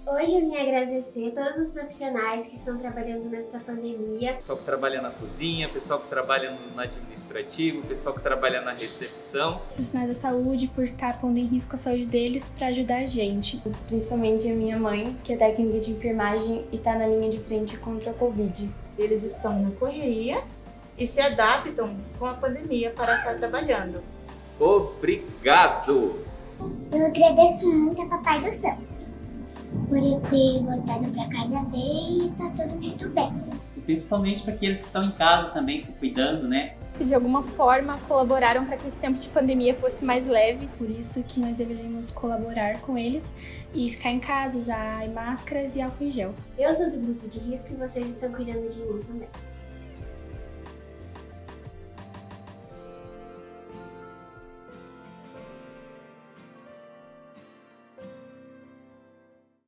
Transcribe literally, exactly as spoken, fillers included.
Hoje eu vim agradecer todos os profissionais que estão trabalhando nesta pandemia. Pessoal que trabalha na cozinha, pessoal que trabalha no administrativo, pessoal que trabalha na recepção. Profissionais da saúde por estar pondo em risco a saúde deles para ajudar a gente. Principalmente a minha mãe, que é técnica de enfermagem e está na linha de frente contra a Covid. Eles estão na correria e se adaptam com a pandemia para estar trabalhando. Obrigado! Eu agradeço muito a Papai do Céu por eu ter voltado para casa bem e tá tudo muito bem. E principalmente para aqueles que estão em casa também se cuidando, né? Que de alguma forma colaboraram para que esse tempo de pandemia fosse mais leve. Por isso que nós deveríamos colaborar com eles e ficar em casa, usar máscaras e álcool em gel. Eu sou do grupo de risco e vocês estão cuidando de mim também.